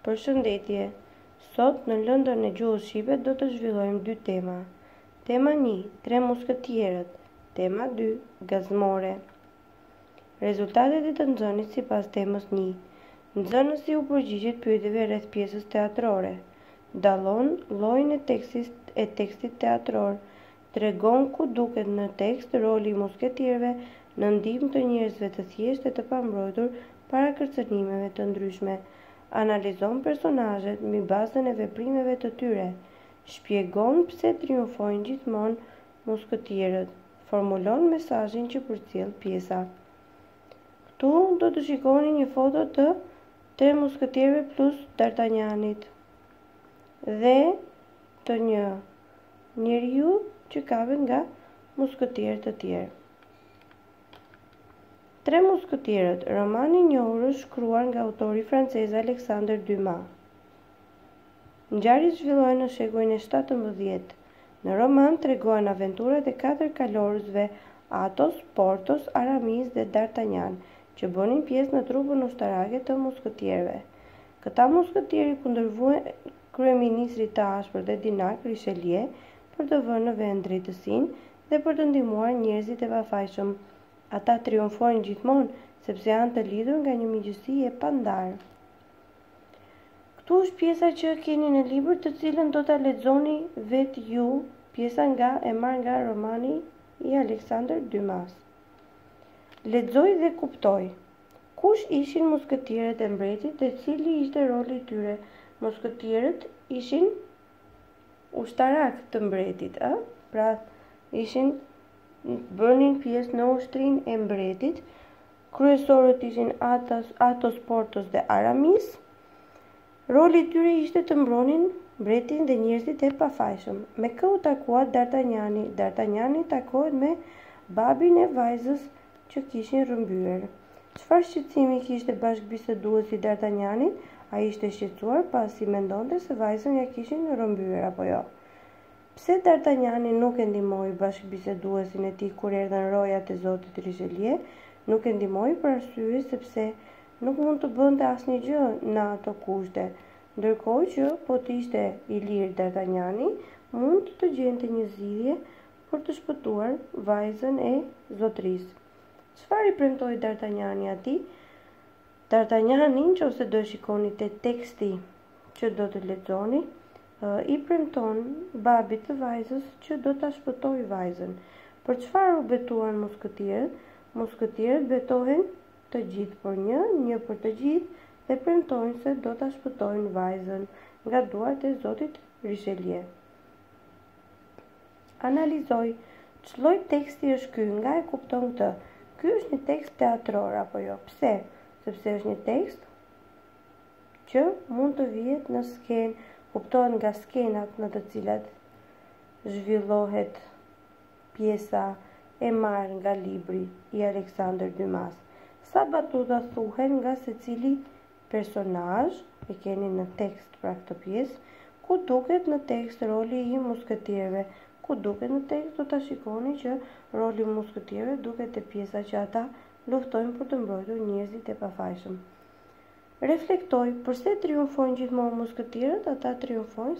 Përshëndetje. Sot në Lëndën e Gjuhës Shqipe do të zhvillojmë dy tema. Tema 1, Tre musketierët. Tema 2, Gazmore. Rezultatet e të nxënit sipas temës 1. Nxënësi u përgjigjet pyetjeve rreth pjesës teatrore. Dallon llojin e tekstit teatror. Tregon ku duket në tekst roli i musketierëve në ndihmë të njerëzve të thjeshtë e të pambrojtur para kërcënimeve të ndryshme. Analizon personazhet mbi bazën e veprimeve të tyre. Shpjegon pse triumfojnë gjithmonë musketierët. Formulon mesazhin që përcjell pjesa. Këtu do të shikoni një foto të Tre musketierëve plus D'Artagnanit dhe të një njeriu që kapet nga musketierët të tjerë. Tre musketierët, roman i njohur shkruar nga autori francez Alexandre Dumas. Ngjarjet zhvillohen në shekullin e 17. Në roman tregohen aventurat e 4 kalorësve Athos, Porthos, Aramis dhe D'Artagnan, që bënin pjesë në trupën ushtarake të musketierëve. Këta musketierë kundërvuen kryeministrit të ashpër dhe dinak Richelieu për të vënë në vend drejtësinë dhe për të ndihmuar njerëzit e pafajshëm. Ata triumfojnë gjithmonë sepse janë të lidhur nga një miqësi e pandarë. Këtu është pjesa që keni në libër, të cilën do ta lexoni vetë ju, pjesa e marrë nga romani i Alexandre Dumas. Lexoj dhe kuptoj. Kush ishin musketierët e mbretit dhe cili ishte roli i tyre? Musketierët ishin ushtarak të mbretit, Pra bënin pjesë në ushtrinë e mbretit. Kryesorët ishin Athos, Porthos dhe Aramis. Roli i tyre ishte të mbronin mbretin dhe njerëzit e pafajshëm. Me kë u takua D'Artagnani? D'Artagnani takohet me babin e vajzës që kishin rrëmbyer. Çfarë shqetësimi kishte bashkëbiseduesi D'Artagnanit? Ai ishte shqetësuar pasi mendonte se vajzën ja kishin rrëmbyer apo jo. Pse D'Artagnani nuk e ndihmoi bashkëbiseduesin e tij kur erdhën rojat e zotit Richelieu? Nuk e ndihmoi për arsye sepse nuk mund të bënte asnjë gjë në ato kushte, ndërkohë që po të ishte i lirë D'Artagnani, mund të gjente një zgjidhje për të shpëtuar vajzën e zotrisë. Çfarë i premtoi D'Artagnani atij? D'Artagnani, nëse do shikoni te teksti që do të lexoni, i premton babit të vajzës që do ta shpëtojë vajzën. Për çfarë u betuan musketierët? Musketierët betohen të gjithë për një për të gjithë dhe premtojnë se do ta shpëtojnë vajzën nga duart e zotit Richelieu. Analizoj. Ç'lloj teksti është ky? Nga e kupton këtë? Ky është një tekst teatror apo jo? Pse? Sepse është një tekst që mund të vihet në skenë, kuptohet nga skenat në të cilat zhvillohet pjesa e marrë nga libri i Alexandre Dumas. Sa batuta thuhen nga secili personazh, e keni në tekst pra këtë pjesë, ku duket në tekst roli i musketierëve. Ku duket në tekst do ta shikoni që roli i musketierëve duket te pjesa që ata luftojnë për të mbrojtur njerëzit e pafajshëm. Reflektoj, përse triumfojnë gjithmonë musketierët? Ata triumfojnë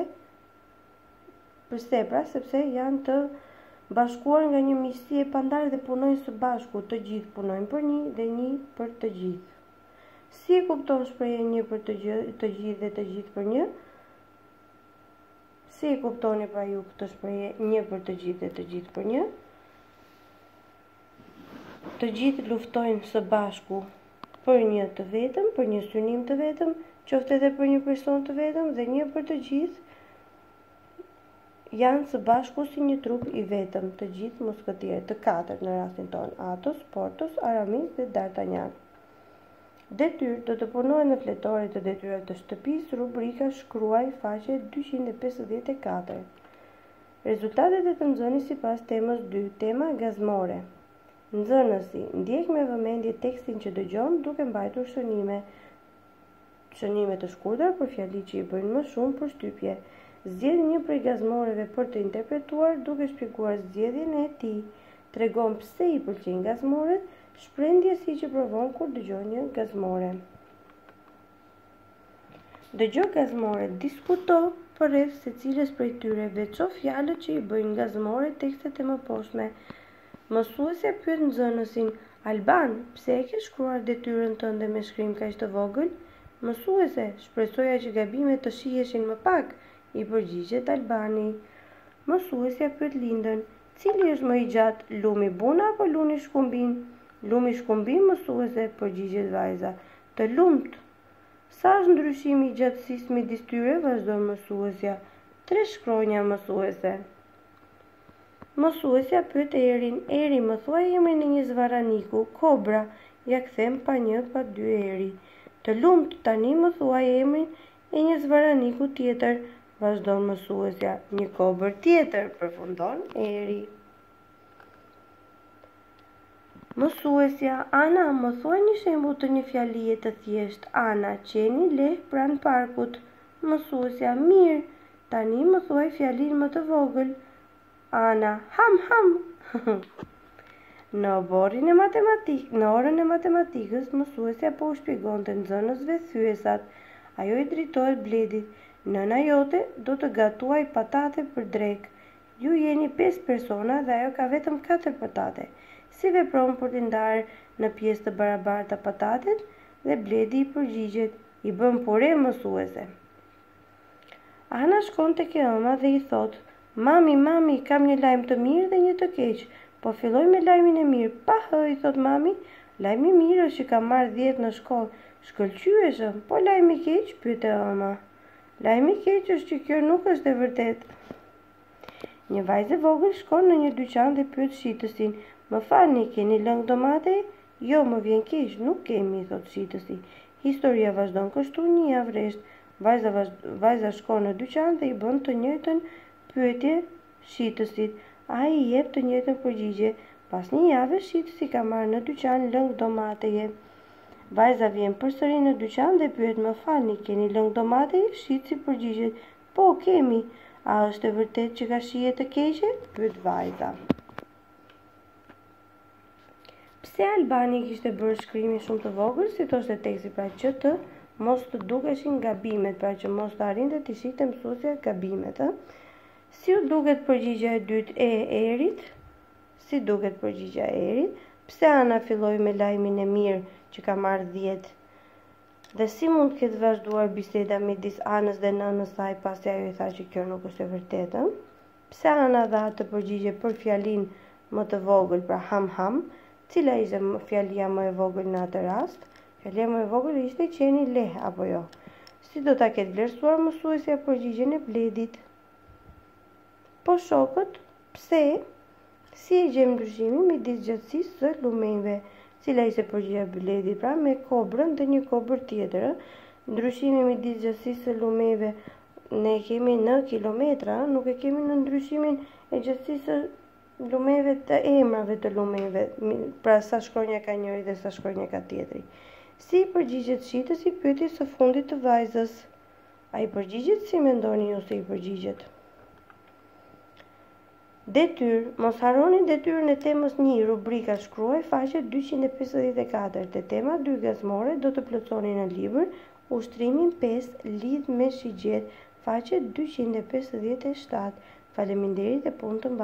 sepse janë të bashkuar nga një miqësi e pandarë dhe punojnë së bashku, të gjithë punojnë për një dhe një për të gjithë. Si e kupton shprehjen një për të gjithë dhe të gjithë për një? Si e kuptoni pra ju këtë shprehje një për të gjithë dhe të gjithë për një? Të gjithë luftojnë së bashku për një të vetëm, për një synim të vetëm, qoftë edhe për një person të vetëm, dhe një për të gjithë janë së bashku si një trup i vetëm, të gjithë musketierët, të katërt në rastin tonë, Athos, Porthos, Aramis dhe D'Artagnan. Detyrë, do të punohet në fletore të detyrave të shtëpisë, rubrika shkruaj, faqe 254. Rezultatet e të nxënit sipas temës 2, tema Gazmore. Nxënësi, ndjek me vëmendje tekstin që dëgjon duke mbajtur shënime të shkurtra për fjalitë që i bëjnë më shumë përshtypje. Zgjedh një prej gazmoreve për të interpretuar duke shpjeguar zgjedhjen e tij. Tregon pse i pëlqejnë gazmoret, shpreh ndjesi që provon kur dëgjon një gazmore. Dëgjo gazmore, diskuto përreth secilës prej tyre, veço fjalët që i bëjnë gazmore tekstet e mëposhtme. Mësuesja pyet nxënësin: Alban, pse e ke shkruar detyrën tënde me shkrim kaq të vogël? Mësuese, shpresoja që gabimet të shiheshin më pak, i përgjigjet Albani. Mësuesja pyet lindën: cili është më i gjatë, lumi buna apo lumi shkumbin? Lumi shkumbin, mësuese, përgjigjet vajza. Të lumt. Sa është ndryshimi i gjatësisë midis tyre, vazhdon mësuesja. 3 shkronja, mësuese. Mësuesja pyet Erin: Eri, më thuaj emrin e një zvaraniku, Kobra. Ja kthem pa 1 pa 2 Eri. Të lumt, tani më thuaj emrin e një zvaraniku tjetër, vazhdon mësuesja. Një kobër tjetër, përfundon Eri. Mësuesja: Ana, më thuaj një shembull të një fjalie të thjeshtë. Ana: qeni leh pranë parkut. Mësuesja: mirë, tani më thuaj fjalinë më të vogël. Ana: ham ham. Në orën e matematikës, mësuesja po u shpjegonte nxënësve thyesat. Ajo i drejtohet Bledit: nëna jote do të gatuaj patate për drek. Ju jeni 5 persona dhe ajo ka vetëm 4 patate. Si vepron për t'i ndarë në pjesë të barabarta patatet? Dhe Bledi i përgjigjet: i bën pure, mësuese. Ana shkon tek ëma dhe i thot: Mami, kam një lajm të mirë dhe një të keq. Po filloj me lajmin e mirë. Pa hë, i thot mami. Lajmi i mirë është që kam marrë 10 në shkollë. Shkëlqyeshëm. Po lajmi i keq, pyet ëma. Lajmi i keq është që kjo nuk është e vërtetë. Një vajzë e vogël shkon në një dyqan dhe pyet shitësin: më falni, keni lëng domate? Jo, më vjen keq, nuk kemi, thot shitësi. Historia vazhdon kështu një javë rresht. Vajza shkon në dyqan dhe i bën të njëjtën pyetje shitësit. Ai i jep të njëjtën përgjigje. Pas një jave, shitësi ka marrë në dyqan lëng domateje. Vajza vjen përsëri në dyqan dhe pyet: më falni, keni lëng domateje? Shitësi përgjigjet: po, kemi. A është e vërtet që ka shije të keqe? Pyet vajza. Pse Albani kishte bërë shkrimin shumë të vogël, si thoshte teksti, pra që të mos të dukeshin gabimet, pra që mos të arrinte të shihte mësuesja gabimet, Si u duket përgjigja e dytë e Erit? Si duket përgjigja e Erit? Pse Ana filloi me lajmin e mirë që ka marrë 10? Dhe si mund të ketë vazhduar biseda midis Anës dhe nënës saj pasi ajo i tha që kjo nuk është e vërtetë? Pse Ana dha atë përgjigje për fjalinë më të vogël, pra ham? Cila ishte fjalia më e vogël në atë rast? Fjalia më e vogël ishte qeni leh, apo jo? Si do ta ketë vlerësuar mësuesja përgjigjen e Bledit? Po shokët, pse? Si e gjem ndryshimin midis gjatësisë së lumenjve? Cila ishte përgjigja e Bledit, pra me kobrën dhe një kobër tjetër? Ndryshimi midis gjatësisë së lumenjve ne kemi në kilometra, nuk e kemi në ndryshimin e gjatësisë së lumenjve të emrave të lumenjve, pra sa shkronja ka njëri dhe sa shkronja ka tjetri. Si i përgjigjet shitësi pyetjes së fundit të vajzës? A i përgjigjet si mendoni ju se i përgjigjet? Detyrë, mos harroni detyrën e temës 1, rubrika shkruaj, faqe 254. Te tema 2 gazmore do të plotësoni në libër ushtrimin 5 lidh me shigjet, faqe 257. Faleminderit e punë të mbarë.